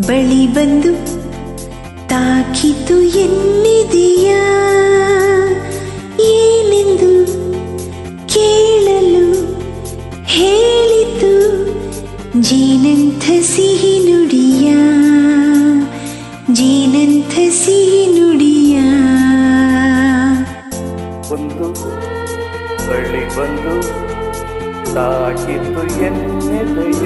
ಬಳಿ ಬಂದು ತಾಕಿತು ಎನ್ನಿದೆಯ ಏನೆಂದು ಕೇಳಲು ಹೇಳಿತು ಜೇನಂಥ ಸಿಹಿ ನುಡಿಯ ಜೇನಂಥ ಸಿಹಿ ನುಡಿಯ ಒಂದು ಬಳಿ ಬಂದು ತಾಕಿತು ಎನ್ನೆದೆಯ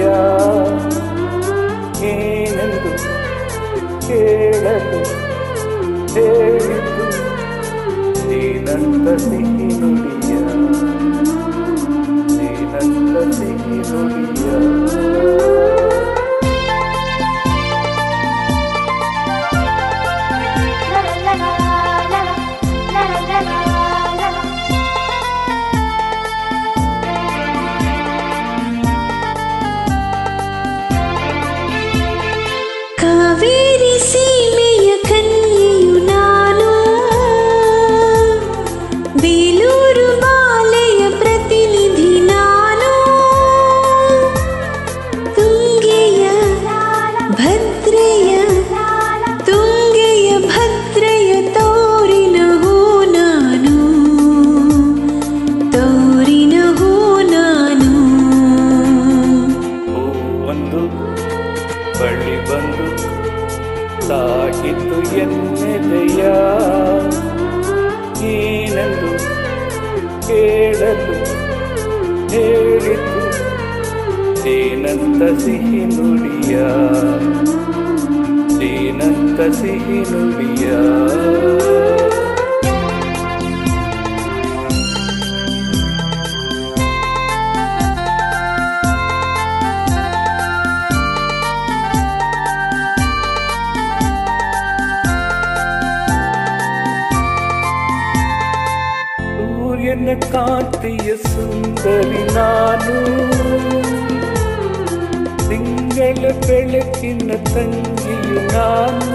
ಏನೆಂದು ಕೇಳಲು ಹೇಳಿತು ಜೇನಂಥ ಸಿಹಿ ನುಡಿಯ ಜೇನಂಥ ಸಿಹಿ ನುಡಿಯ ಕಾವೇರಿ ಸೀಮೆಯ ಕನ್ಯೆಯು ನಾನು ಬೇಲೂರು ಬಾಲೆಯ ಪ್ರತಿನಿಧಿ ನಾನು ತುಂಗೆಯ ಭದ್ರೆಯ ತುಂಗೆಯ ಭದ್ರೆಯ ತೋರಿನ ಹೂ ನಾನು ತೋರಿನ ಹೂ ನಾನು ಒಂದು ಬಳಿ ಬಂದು ತಾಕಿತು ಎನ್ನೆದೆಯ ಏನೆಂದು ಕೇಳಲು ಹೇಳಿತು ಜೇನಂಥ ಸಿಹಿ ನುಡಿಯ ಜೇನಂಥ ಸಿಹಿ ನುಡಿಯ ಸೂರ್ಯನ ಕಾಂತಿಯ ಸುಂದರಿ ನಾನು ತಿಂಗಳ ಬೆಳಕಿನ ತಂಗಿಯು ನಾನು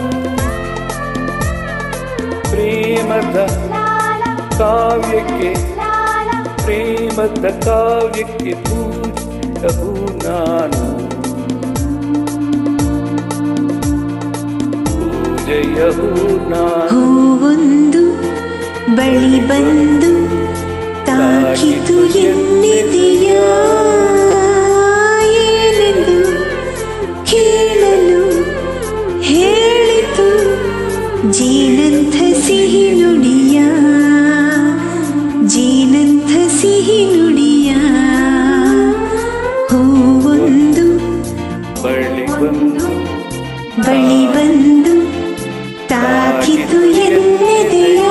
ಪ್ರೇಮದ ಕಾವ್ಯಕ್ಕೆ ಪ್ರೇಮದ ಕಾವ್ಯಕ್ಕೆ ಪೂಜಿತವು ನಾನು ಪೂಜೆಯವು ನಾನು ಹೂವೊಂದು ಬಳಿ ಬಂದು ತಾಕಿತು ಎನ್ನಿದೆಯ ಏನೆಂದು ಕೇಳಲು ಹೇಳಿತು ಜೇನಂಥ ಸಿಹಿ ನುಡಿಯ ಜೇನಂಥ ಸಿಹಿ ನುಡಿಯ ಹೂವೊಂದು ಬಳಿ ಬಂದು ತಾಕಿತು ಎನ್ನಿದೆಯ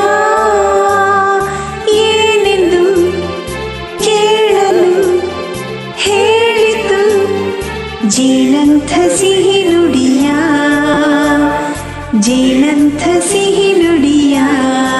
ಏನೆಂದು ಕೇಳಲು ಹೇಳಿತು ಜೇನಂಥ ಸಿಹಿ ನುಡಿಯ ಜೇನಂಥ ಸಿಹಿ ನುಡಿಯ